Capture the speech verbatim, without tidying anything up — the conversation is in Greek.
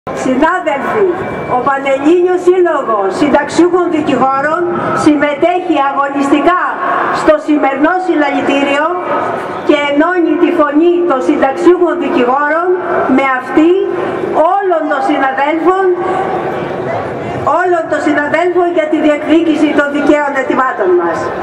Συνάδελφοι, ο Πανελλήνιος Σύλλογος Συνταξιούχων Δικηγόρων συμμετέχει αγωνιστικά στο σημερινό συλλαλητήριο και ενώνει τη φωνή των συνταξιούχων δικηγόρων με αυτή όλων των συναδέλφων, όλων των συναδέλφων για τη διεκδίκηση των δικαίων αιτημάτων μας.